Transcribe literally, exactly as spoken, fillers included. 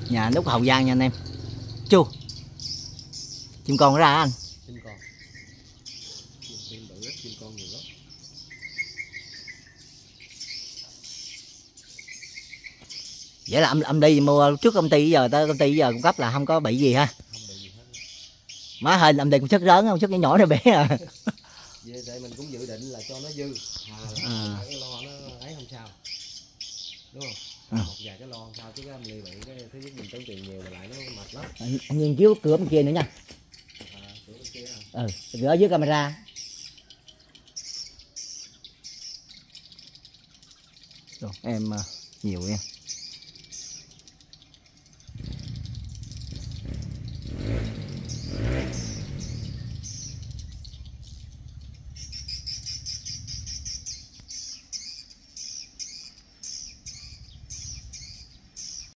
Nhà lúc Hậu Giang nha anh em. Chu chim con ra anh. Chim con. Chim bự ít, chim con nhiều lắm. Vậy là âm âm đi mua trước công ty giờ tới công ty giờ cung cấp là không có bị gì ha. Không bị gì hết. Má hên âm đi cũng chất lớn không, chất nhỏ nhỏ nó bé à. Về tại mình cũng dự định là cho nó dư. À, À. cái lo nó ấy không sao. Đúng không? À. Một vài cái lo không sao chứ cái âm ly bị cái thứ nhất mình tốn tiền nhiều mà lại nó mệt lắm. Anh, anh nghiên cứu cửa bên kia nữa nha. À, cửa bên kia hả? Ừ, ở dưới camera. Rồi, em nhiều nha.